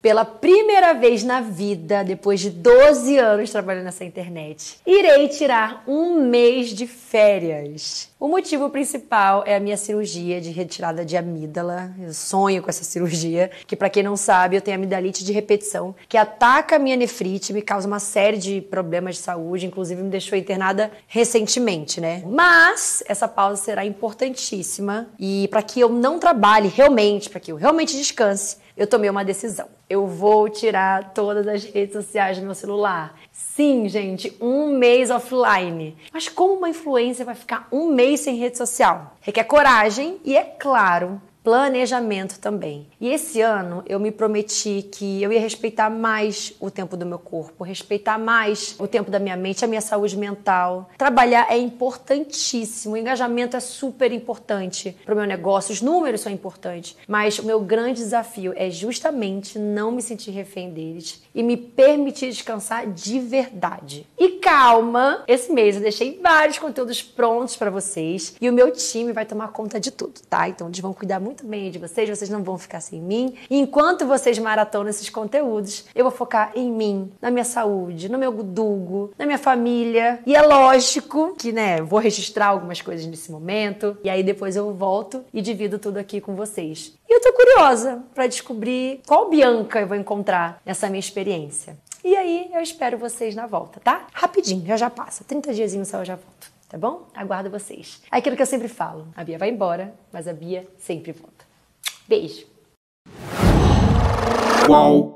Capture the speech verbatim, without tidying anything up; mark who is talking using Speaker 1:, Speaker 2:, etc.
Speaker 1: pela primeira vez na vida, depois de doze anos trabalhando nessa internet, irei tirar um mês de férias. O motivo principal é a minha cirurgia de retirada de amígdala. Eu sonho com essa cirurgia, que pra quem não sabe, eu tenho amidalite de repetição, que ataca a minha nefrite, me causa uma série de problemas de saúde, inclusive me deixou internada recentemente, né? Mas essa pausa será importantíssima e para que eu não trabalhe realmente, para que eu realmente descanse, eu tomei uma decisão. Eu vou tirar todas as redes sociais do meu celular. Sim, gente, um mês offline. Mas como uma influencer vai ficar um mês sem rede social? Requer coragem e, é claro, planejamento também. E esse ano eu me prometi que eu ia respeitar mais o tempo do meu corpo, respeitar mais o tempo da minha mente, a minha saúde mental. Trabalhar é importantíssimo, o engajamento é super importante para o meu negócio, os números são importantes, mas o meu grande desafio é justamente não me sentir refém deles e me permitir descansar de verdade. E calma, esse mês eu deixei vários conteúdos prontos para vocês e o meu time vai tomar conta de tudo, tá? Então eles vão cuidar muito bem de vocês, vocês não vão ficar sem mim. E enquanto vocês maratonam esses conteúdos, eu vou focar em mim, na minha saúde, no meu gudugo, na minha família. E é lógico que, né, vou registrar algumas coisas nesse momento. E aí depois eu volto e divido tudo aqui com vocês. E eu tô curiosa para descobrir qual Bianca eu vou encontrar nessa minha experiência. E aí eu espero vocês na volta, tá? Rapidinho, já já passa. trinta diazinhos só eu já volto. Tá bom? Aguardo vocês. É aquilo que eu sempre falo. A Bia vai embora, mas a Bia sempre volta. Beijo!
Speaker 2: Uau.